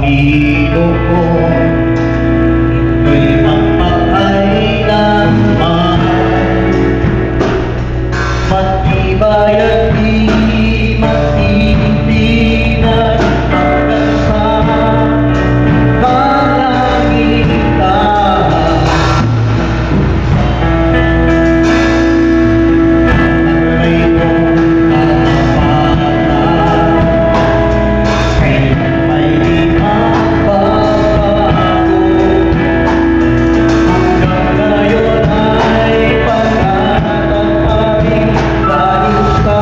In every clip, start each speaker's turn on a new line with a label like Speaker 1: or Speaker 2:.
Speaker 1: ilog ko, ito'y mapakailanman. Matibay at di matindigan hanggang sa kalangitan. Alay kong kapapatan, kailan may di magbabago. Hanggang ngayon ay pangarap pa rin dahil sa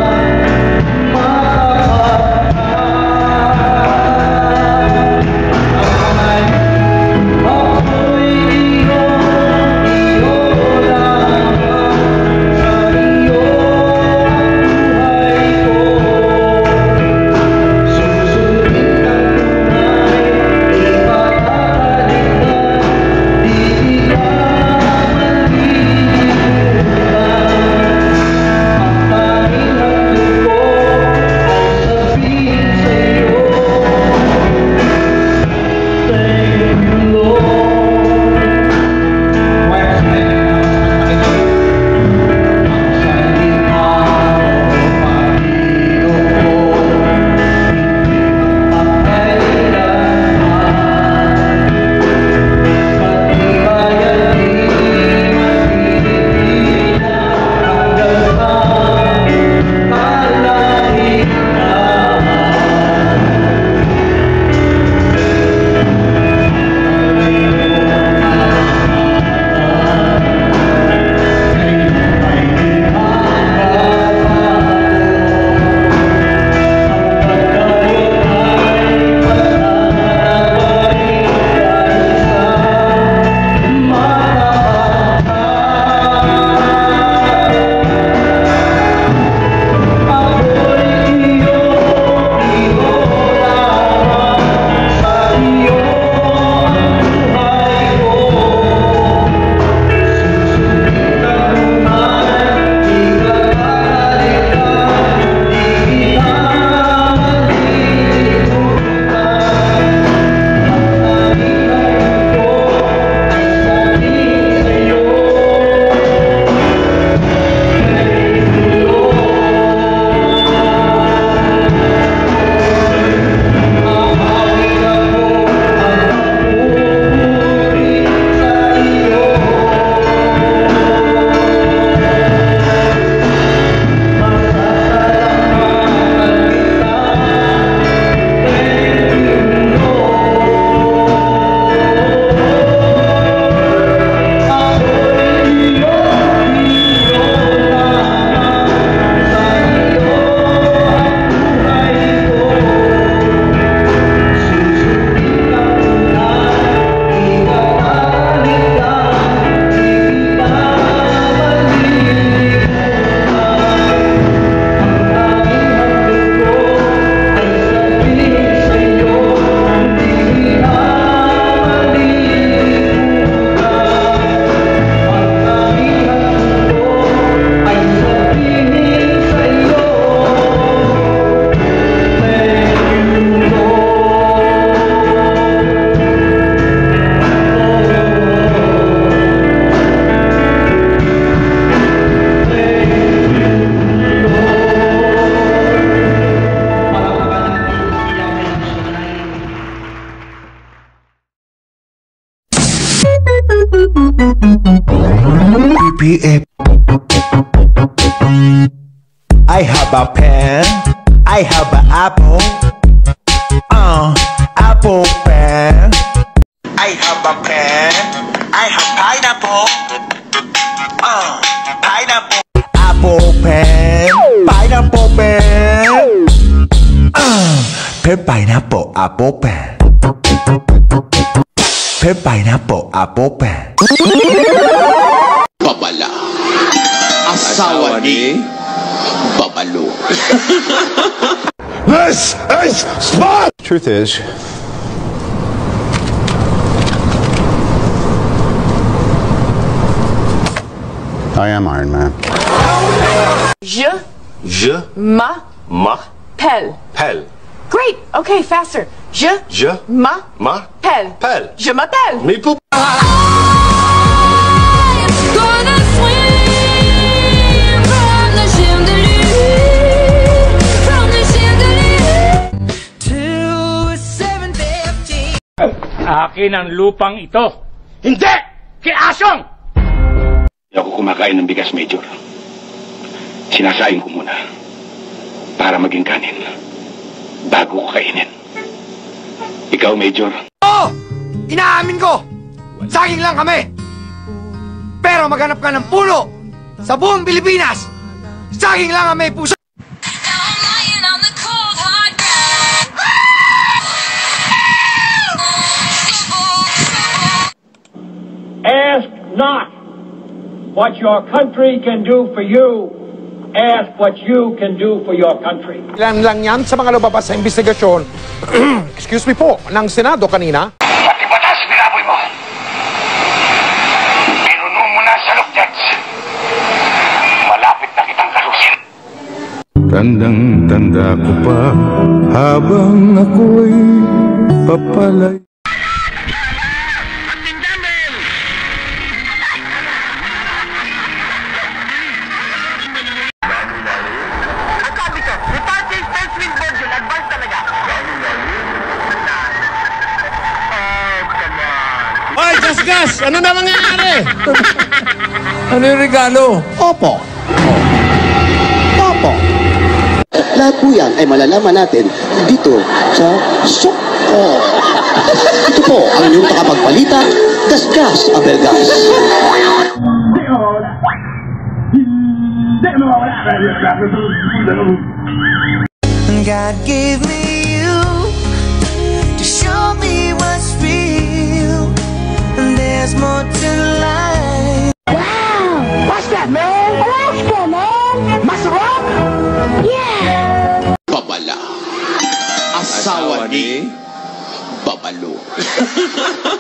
Speaker 2: PPF. I have a pen, I have an apple, apple pen. I have a pen, I have pineapple, pineapple. Apple pen, pineapple pen, pen pineapple apple pen. Pen pineapple apple pen.
Speaker 3: Babala. Asawa ni Babalo.
Speaker 2: This is smart!
Speaker 4: Truth is, I am Iron Man.
Speaker 5: Je m'appelle.
Speaker 6: Pel.
Speaker 5: Great. Okay, faster. Je m'appelle. Je m'appelle.
Speaker 6: Mais pour...
Speaker 7: Gonna swim from the chandelier, from the chandelier to 7:50.
Speaker 8: Akin ang lupang ito. Hindi! Kay Asyong!
Speaker 9: Hindi ako kumakain ng bigas, Major. Sinasaing ko muna para maging kanin bago ko kainin. Ikaw, Major.
Speaker 10: Oo! Inaamin ko! Saging lang kami! Pero maghanap ka ng puno sa buong Pilipinas! Saging lang ang may puso!
Speaker 7: Now I'm lying on the cold hard ground.
Speaker 8: Ask not what your country can do for you. Ask what you can do for your country.
Speaker 10: Ilan lang yan sa mga lumabas sa investigasyon, excuse me po, ng Senado kanina.
Speaker 9: Pati batas, binaboy mo. Pinuno mo na sa lockjets. Malapit na kitang kalusin.
Speaker 6: Tandang-tanda ko pa habang ako'y papalay.
Speaker 3: Hoy, gas! Ano na mangyayari?
Speaker 10: Ano yung regalo?
Speaker 3: Opo. Opo. Lahat po yan ay malalaman natin dito sa Soko. Ito po ang inyong takapagbalita, Gas-Gas Abelgas.
Speaker 1: God gave me you to show me what's real, and there's more to life.
Speaker 10: What's that, man? Alaska, man! Masarap! Yeah!
Speaker 3: Babala. Asawa ni Babalo.